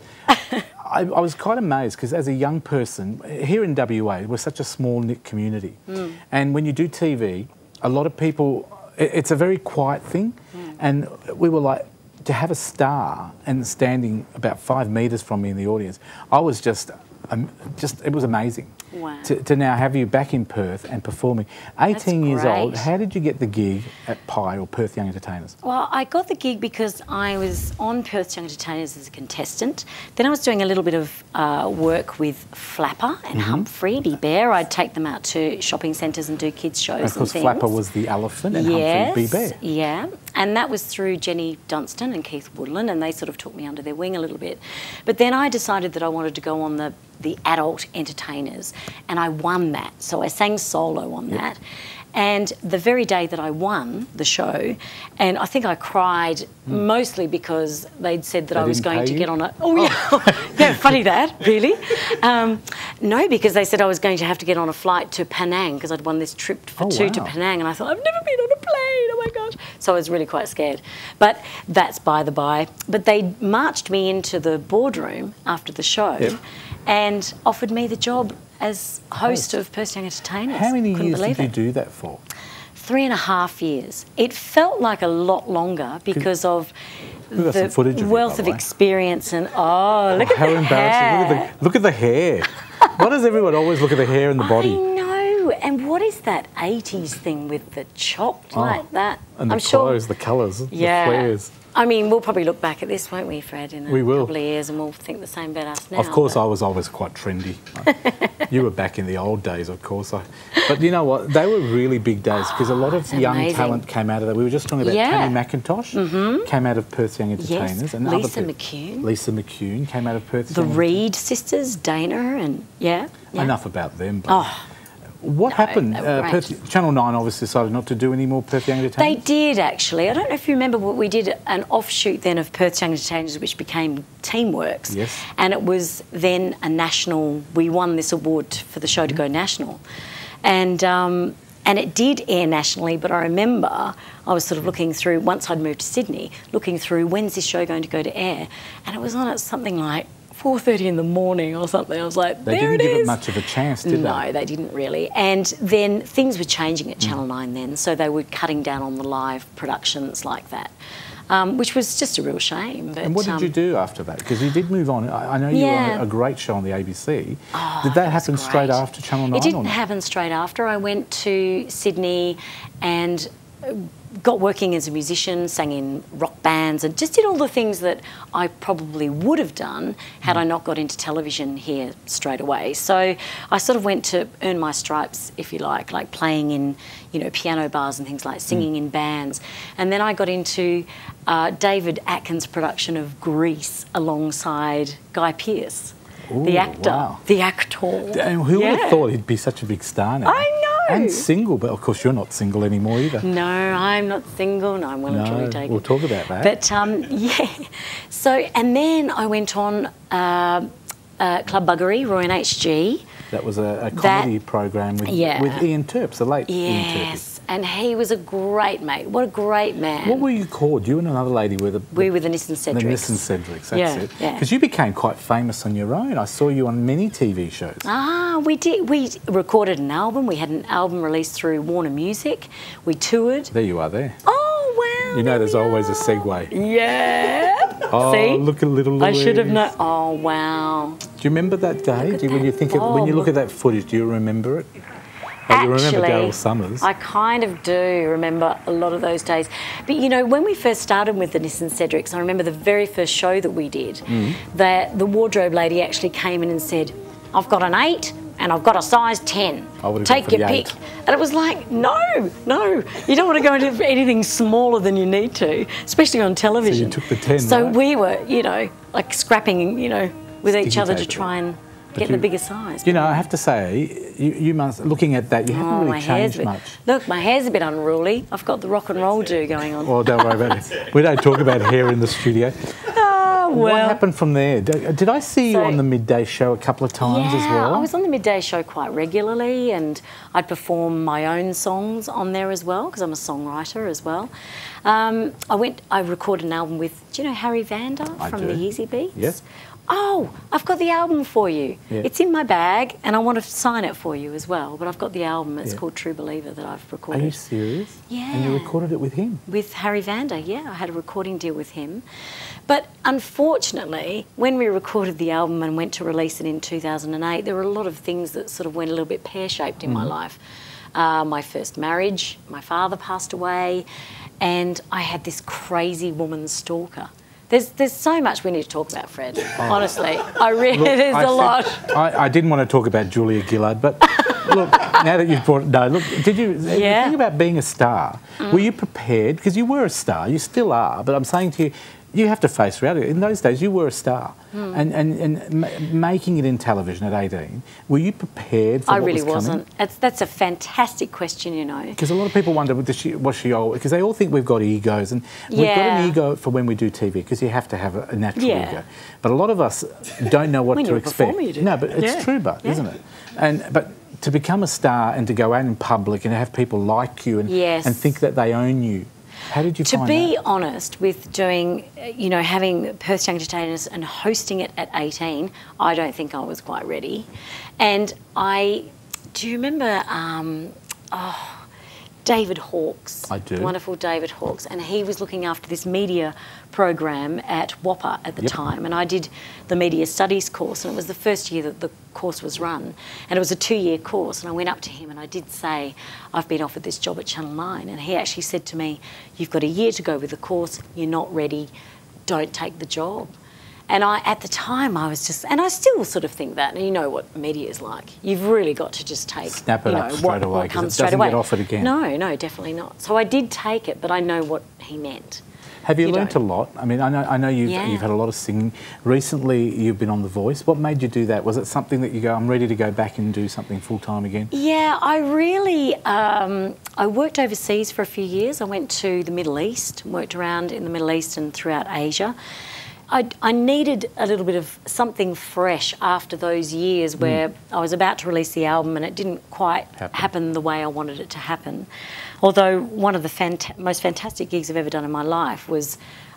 I, I was quite amazed because as a young person, here in W A, we're such a small-knit community. Mm. And when you do T V, a lot of people, it, it's a very quiet thing. Mm. And we were like, to have a star and standing about five metres from me in the audience, I was just, um, just it was amazing. Wow. To, to now have you back in Perth and performing. eighteen years old, great. how did you get the gig at Pie or Perth Young Entertainers? Well, I got the gig because I was on Perth Young Entertainers as a contestant. Then I was doing a little bit of uh, work with Flapper and Mhm. Humphrey, Be Bear. I'd take them out to shopping centres and do kids' shows And of course, and things. Flapper was the elephant and yes, Humphrey Be Bear. Yeah, and that was through Jenny Dunstan and Keith Woodland, and they sort of took me under their wing a little bit. But then I decided that I wanted to go on the, the adult entertainers, and I won that. So I sang solo on Yep. that. And the very day that I won the show, and I think I cried mostly because they'd said that They I was didn't going pay to you? get on a... Oh, yeah. Yeah, funny that, really. Um, no, because they said I was going to have to get on a flight to Penang because I'd won this trip for Oh, two to wow. Penang, and I thought, I've never been on a plane, oh my gosh. So I was really quite scared. But that's by the by. But they marched me into the boardroom after the show Yep. and offered me the job as host of Perth Young Entertainers. How many Couldn't years believe did you it. do that for? Three and a half years. It felt like a lot longer because of We've got some the footage of it, wealth by the of way. experience and oh, look Oh, at how the embarrassing. hair. Look at the, look at the hair. Why does everyone always look at the hair and the body? I know. And what is that eighties thing with the chopped Oh, like that? And the I'm sure. clothes, the colours, Yeah. the flares. I mean, we'll probably look back at this, won't we, Fred, in a We will. couple of years, and we'll think the same about us now. Of course, but- I was always quite trendy. You were back in the old days, of course. I, but you know what? They were really big days because a lot of It's young amazing. talent came out of that. We were just talking about Yeah. Tammy McIntosh, Mhm. came out of Perth Young Entertainers. Yes, and Lisa other people. McCune. Lisa McCune came out of Perth The Young Reed sisters, Dana and, yeah. yeah. Enough about them. But Oh, what happened? they were Uh, great. Perth, Channel nine obviously decided not to do any more Perth Young they Entertainers. did, actually. I don't know if you remember, what we did an offshoot then of Perth Young Entertainers, which became Teamworks. Yes. And it was then a national, we won this award for the show to go national. And um, and it did air nationally, but I remember I was sort of looking through, once I'd moved to Sydney, looking through when's this show going to go to air, and it was on at something like four thirty in the morning or something. I was like, They there didn't it give is. it much of a chance, did they? No, they didn't really. And then things were changing at Channel nine then, so they were cutting down on the live productions like that, um, which was just a real shame. But, And what did um, you do after that? Because you did move on. I, I know you Yeah. were on a great show on the A B C. Oh, did that it was happen straight great. after Channel nine? It didn't or not? happen straight after. I went to Sydney and got working as a musician, sang in rock bands and just did all the things that I probably would have done had I not got into television here straight away. So I sort of went to earn my stripes, if you like, like playing in, you know, piano bars and things like singing in bands. And then I got into uh, David Attenborough's production of Grease alongside Guy Pearce, Ooh, the actor, wow. the actor. And who would Yeah. have thought he'd be such a big star now? I know. And single, but of course you're not single anymore either. No, I'm not single. No, I'm well and truly No, taken. we'll talk about that. But um, yeah, so and then I went on uh, uh, Club Buggery, Roy and H G. That was a, a That- comedy program with, Yeah. with Ian Terps, the late Ian Terps. Yes, and he was a great mate. What a great man. What were you called? You and another lady were the... We were the Nissan Cedrics. The Nissan Cedrics, that's Yeah, it. yeah. Because you became quite famous on your own. I saw you on many T V shows. Ah, we did. We recorded an album. We had an album released through Warner Music. We toured. There you are there. Oh, wow. You know there's always a segue. Yeah. Oh, See? look at little I Louise. should have known. Oh, wow. Do you remember that day? Do you, when you think of, when you bob. look at that footage, do you remember it? Oh, you remember Actually, Daryl Summers. I kind of do remember a lot of those days. But you know, when we first started with the Nissan Cedrics, I remember the very first show that we did, Mm. that the wardrobe lady actually came in and said, I've got an eight and I've got a size ten. I would've gone Take for your the pick. eight. And it was like, no, no. You don't want to go into anything smaller than you need to, especially on television. So you took the ten, So right? we were, you know, like scrapping, you know, with each Sticky other to tape it. try and But get you- the bigger size. You know, I have to say, you, you must, looking at that, you haven't Oh, really my hair's changed a bit, much. Look, my hair's a bit unruly. I've got the rock and roll do going on. Well, don't worry about it. We don't talk about hair in the studio. Oh, What well. happened from there? Did, did I see you So- on the midday show a couple of times yeah, as well? I was on the midday show quite regularly, and I'd perform my own songs on there as well because I'm a songwriter as well. Um, I went. I recorded an album with. Do you know Harry Vander I from do. the Easy Beats? Yes. Oh, I've got the album for you. Yeah. It's in my bag, and I want to sign it for you as well. But I've got the album. It's Yeah. called True Believer that I've Are recorded. you serious? Yeah. And you recorded it with him? With Harry Vander, yeah, I had a recording deal with him. But unfortunately, when we recorded the album and went to release it in two thousand eight, there were a lot of things that sort of went a little bit pear-shaped in my Mhm. life. Uh, my first marriage, my father passed away, and I had this crazy woman stalker. There's, there's so much we need to talk about, Fred. Honestly, I really, Look, there's I a said- lot. I, I didn't want to talk about Julia Gillard, but look, now that you've brought it, no, look, did you, the Yeah. thing about being a star, Mm. were you prepared? Because you were a star, you still are, but I'm saying to you, you have to face reality. In those days, you were a star. Mm. And, and, and ma- making it in television at eighteen, were you prepared for I what really was coming? wasn't. That's, that's a fantastic question, you know. Because a lot of people wonder, was she, was she old? Because they all think we've got egos, and we've got Yeah. an ego for when we do T V, because you have to have a, a natural Yeah. ego. But a lot of us don't know what When to you're a expect. performer, you do. No, but it's Yeah. true, but Yeah. isn't it? And but to become a star and to go out in public and have people like you and Yes. and think that they own you, how did you To find be that? honest, with doing, uh, you know, having Perth Young Entertainers and hosting it at eighteen, I don't think I was quite ready. And I, do you remember, um, oh, David Hawkes? I do. The wonderful David Hawkes. And he was looking after this media program at Whopper at the Yep. time. And I did the media studies course, and it was the first year that the course was run. And it was a two-year course. And I went up to him and I did say, I've been offered this job at Channel nine. And he actually said to me, you've got a year to go with the course, you're not ready, don't take the job. And I, at the time, I was just, and I still sort of think that, and you know what media is like. You've really got to just take, Snap it you know, up straight what, away, what 'cause it comes straight doesn't away. get offered again. No, no, definitely not. So I did take it, but I know what he meant. Have you, You learnt a don't. lot? I mean, I know, I know you've, Yeah. you've had a lot of singing. Recently, you've been on The Voice. What made you do that? Was it something that you go, I'm ready to go back and do something full-time again? Yeah, I really, um, I worked overseas for a few years. I went to the Middle East, worked around in the Middle East and throughout Asia. I, I needed a little bit of something fresh after those years where I was about to release the album and it didn't quite Happen. happen the way I wanted it to happen. Although one of the fanta- most fantastic gigs I've ever done in my life was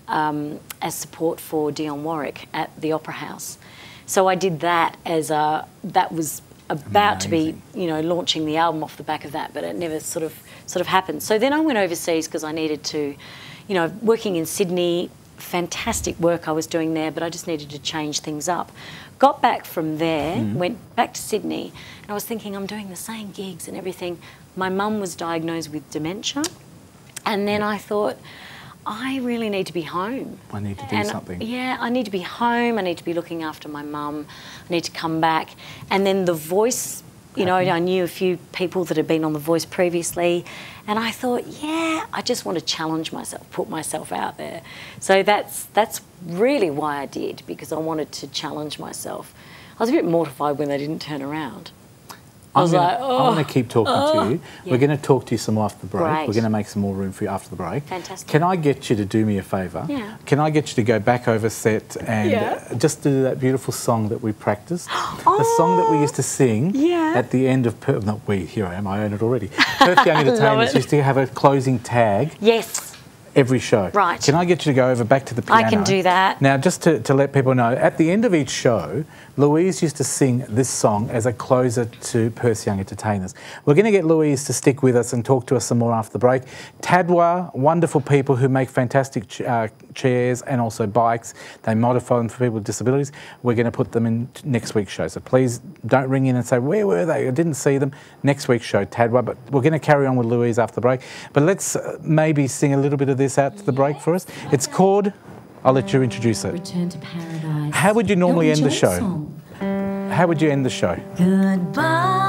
um, as support for Dionne Warwick at the Opera House. So I did that as a, that was about Amazing. to be, you know, launching the album off the back of that, but it never sort of sort of happened. So then I went overseas because I needed to, you know, working in Sydney, fantastic work I was doing there, but I just needed to change things up. Got back from there, mm. went back to Sydney, and I was thinking, I'm doing the same gigs and everything. My mum was diagnosed with dementia, and then I thought, I really need to be home. I need to do and something. Yeah, I need to be home. I need to be looking after my mum. I need to come back. And then The Voice, you know, I knew a few people that had been on The Voice previously, and I thought, yeah, I just want to challenge myself, put myself out there. So that's that's really why I did, because I wanted to challenge myself. I was a bit mortified when they didn't turn around. I was I'm gonna, like, oh, I want to keep talking oh. to you. Yeah. We're going to talk to you some more after the break. Great. We're going to make some more room for you after the break. Fantastic. Can I get you to do me a favour? Yeah. Can I get you to go back over set and Yeah. uh, just do that beautiful song that we practiced? Oh, the song that we used to sing yeah. at the end of... Per not we, here I am, I own it already. Perth Young Entertainers used to have a closing tag. Yes. Every show. Right. Can I get you to go over back to the piano? I can do that. Now, just to, to let people know, at the end of each show, Louise used to sing this song as a closer to Perth Young Entertainers. We're going to get Louise to stick with us and talk to us some more after the break. Tadwa, wonderful people who make fantastic ch uh, chairs and also bikes. They modify them for people with disabilities. We're going to put them in next week's show. So please don't ring in and say, where were they? I didn't see them. Next week's show, Tadwa. But we're going to carry on with Louise after the break. But let's uh, maybe sing a little bit of this out to the break for us. It's called, I'll let you introduce it. Return to Paradise. How would you normally end the show? Song. How would you end the show? Goodbye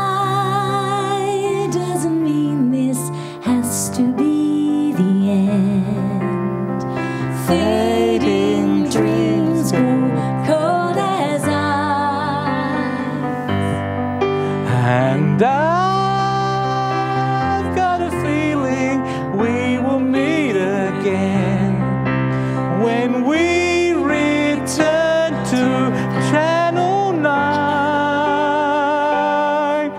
doesn't mean this has to be the end. Fading dreams grow cold as ice. And I've got a feeling we will meet again when we return to Channel nine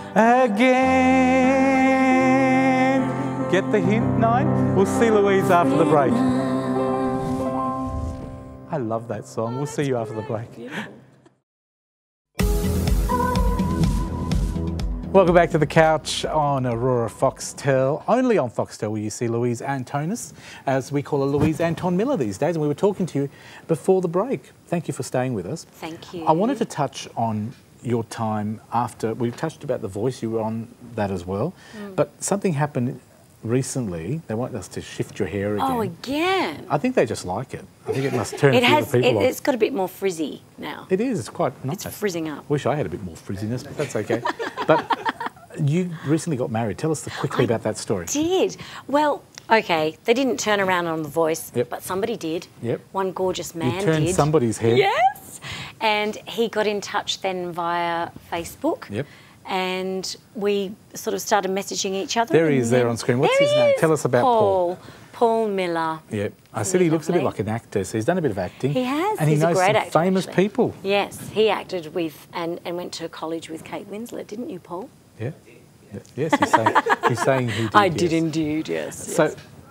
again. Get the hint, Nine? We'll see Louise after the break. I love that song. We'll see you after the break. Welcome back to The Couch on Aurora Foxtel. Only on Foxtel will you see Louise Antonis, as we call her Louise Anton Miller these days, and we were talking to you before the break. Thank you for staying with us. Thank you. I wanted to touch on your time after, we touched about The Voice, you were on that as well, mm. but something happened recently. They want us to shift your hair again. Oh, again? I think they just like it. I think it must turn it a few has, other people it, off. It's got a bit more frizzy now. It is, it's quite nice. It's frizzing up. Wish I had a bit more frizziness, but that's okay. But you recently got married. Tell us quickly I about that story. Did. Well, okay, they didn't turn around on The Voice, yep. but somebody did. Yep. One gorgeous man you turned did. somebody's head. Yes. And he got in touch then via Facebook. Yep. And we sort of started messaging each other. There he is there on screen. What's his name? Tell us about Paul. Paul. Paul Miller. Yep. I said he looks a bit like an actor, so he's done a bit of acting. He has. And he's he knows a great some actor, famous actually. people. Yes. He acted with and, and went to college with Kate Winslet, didn't you, Paul? Yeah. Yes, he's saying, he's saying he did. I yes. did indeed, yes. So yes.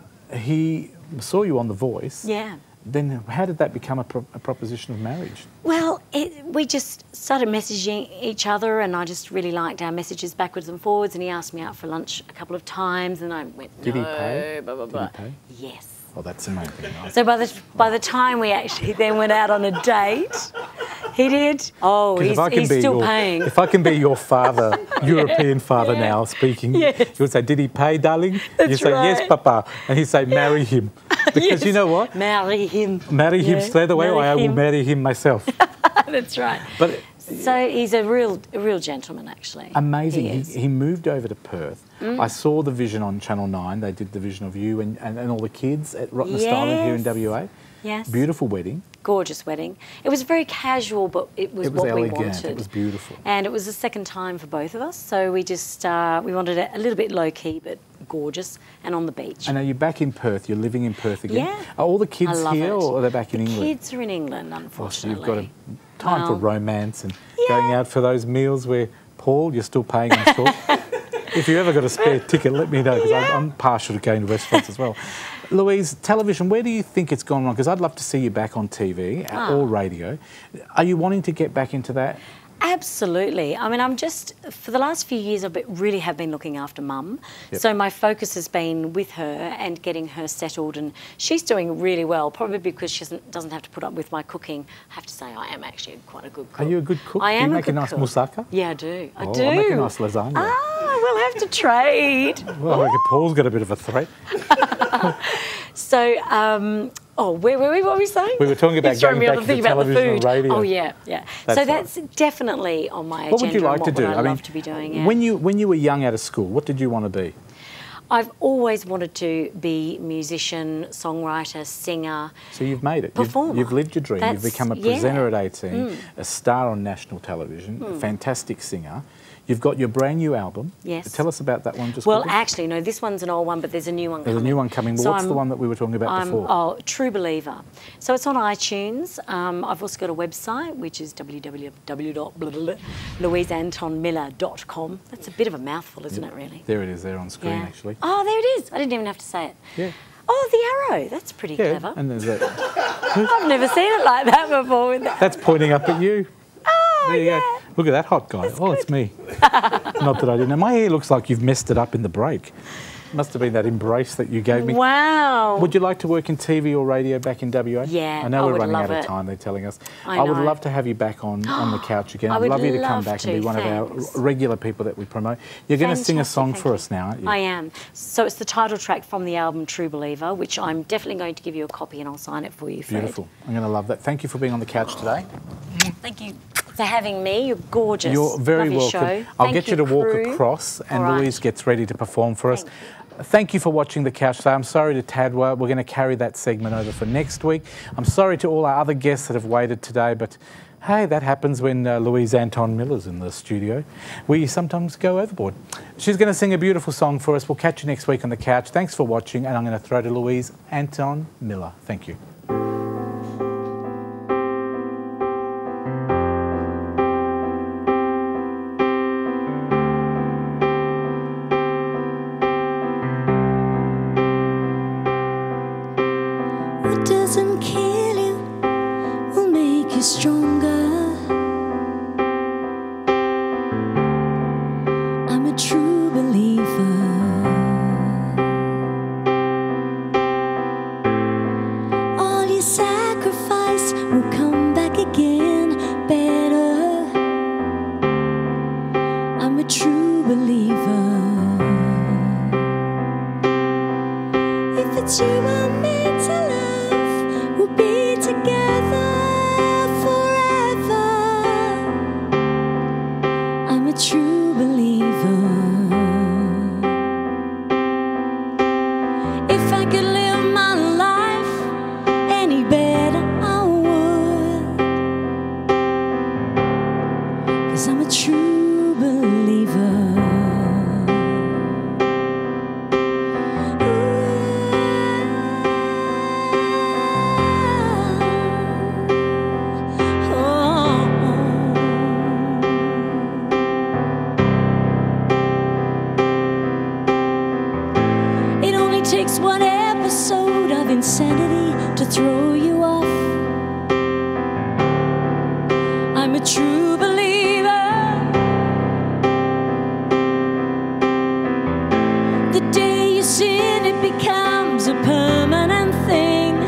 he saw you on The Voice. Yeah. Then how did that become a, pro a proposition of marriage? Well, it, we just started messaging each other, and I just really liked our messages backwards and forwards, and he asked me out for lunch a couple of times, and I went, no, Did he pay? blah, blah, blah. Did he pay? Yes. Oh, that's amazing. So by the, by the time we actually then went out on a date, he did. Oh, he's, he's still your, paying. If I can be your father, European father yeah. now speaking, yes. you would say, did he pay, darling? That's you say, right. yes, Papa. And he'd say, marry him. Because yes. you know what? Marry him. Marry yeah. him straight away, marry or I will him. marry him myself. That's right. But so he's a real, a real gentleman, actually. Amazing. He, he, he moved over to Perth. Mm. I saw the vision on Channel nine. They did the vision of you and, and, and all the kids at Rottnest yes. Island here in W A. Yes. Beautiful wedding. Gorgeous wedding. It was very casual, but it was, it was what elegant. we wanted. It was beautiful. And it was the second time for both of us, so we just uh, we wanted it a little bit low key, but gorgeous, and on the beach. And are you back in Perth? You're living in Perth again? Yeah. Are all the kids here, it. or are they back in the England? Kids are in England, unfortunately. Oh, so you've got a time well, for romance and yeah. going out for those meals where, Paul, you're still paying, I'm sure. If you ever got a spare ticket, let me know, because yeah. I'm, I'm partial to going to restaurants as well. Louise, television, where do you think it's gone wrong? Because I'd love to see you back on T V oh. or radio. Are you wanting to get back into that? Absolutely. I mean, I'm just, for the last few years, I really have been looking after mum. Yep. So my focus has been with her and getting her settled, and she's doing really well, probably because she doesn't, doesn't have to put up with my cooking. I have to say, I am actually quite a good cook. Are you a good cook? I am do you a make good a nice cook. moussaka? Yeah, I do. I oh, do. I make a nice lasagna. Ah, we'll have to trade. Well, I reckon Paul's got a bit of a threat. So, um, oh, where were we? What were we saying? We were talking about going back to television and radio. Oh, yeah, yeah. That's so that's right. definitely on my what agenda. What would you like what to do? I, I mean, love to be doing. Yeah. When you when you were young out of school, what did you want to be? I've always wanted to be musician, songwriter, singer. So you've made it. Performer. You've, you've lived your dream. That's, you've become a yeah. presenter at eighteen, mm. a star on national television, mm. a fantastic singer. You've got your brand new album. Yes. Tell us about that one just Well, quickly. actually, no, this one's an old one, but there's a new one There's coming. a new one coming. Well, so what's I'm, the one that we were talking about I'm, before? Oh, True Believer. So it's on iTunes. Um, I've also got a website, which is w w w dot louise anton miller dot com. That's a bit of a mouthful, isn't yeah. it, really? There it is, there on screen, yeah. actually. Oh, there it is. I didn't even have to say it. Yeah. Oh, the arrow. That's pretty yeah, clever. and there's that. I've never seen it like that before. That's pointing up at you. Oh, there you yeah. go. Look at that hot guy. That's oh, good. It's me. Not that I didn't know. My hair looks like you've messed it up in the break. Must have been that embrace that you gave me. Wow. Would you like to work in T V or radio back in W A? Yeah, I know I we're would running love out of it. time, they're telling us. I I, would know. love to have you back on, on the couch again. I I'd would love you to come love back to, and be one thanks. of our regular people that we promote. You're going to sing a Fantastic, song thank for you. us now, aren't you? I am. So it's the title track from the album True Believer, which I'm definitely going to give you a copy and I'll sign it for you, Fred. Beautiful. I'm going to love that. Thank you for being on the couch today. Thank you for having me. You're gorgeous. You're very love your welcome. Show. I'll Thank get you, you to walk crew. across and All right. Louise gets ready to perform for us. Thank you. Thank you for watching The Couch today. I'm sorry to Tadwa. We're going to carry that segment over for next week. I'm sorry to all our other guests that have waited today, but hey, that happens when uh, Louise Anton Miller's in the studio. We sometimes go overboard. She's going to sing a beautiful song for us. We'll catch you next week on The Couch. Thanks for watching, and I'm going to throw to Louise Anton Miller. Thank you. Doesn't kill you, will make you stronger. I'm a true believer. All you sacrifice will come back again better. I'm a true believer. If it's you I'm meant to love, we'll be together forever. I'm a true believer. If I could live my life any better, I would. 'Cause I'm a true believer. It only takes one episode of insanity to throw you off. I'm a true believer. The day you sin, it becomes a permanent thing.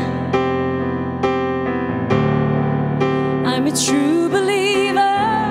I'm a true believer.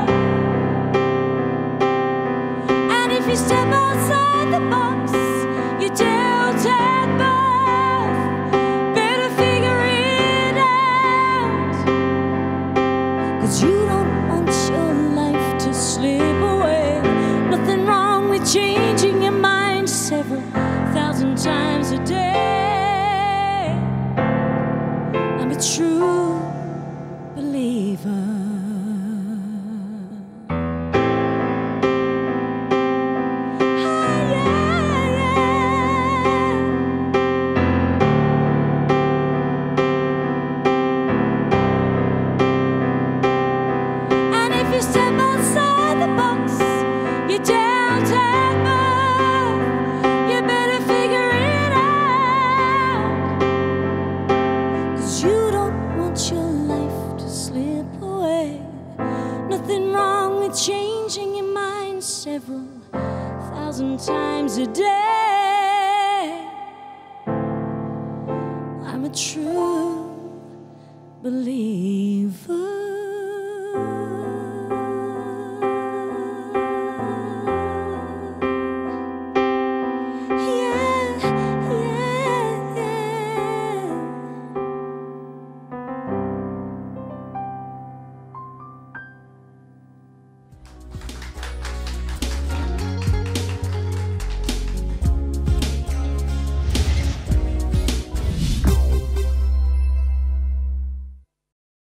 And if you step outside the box, you're dealt at birth. Better figure it out. 'Cause you don't want your life to slip away. Nothing wrong with changing your mind several thousand times a day. I'm a true believer. And if you step outside the box, you're down to birth. several thousand times a day. I'm a true believer.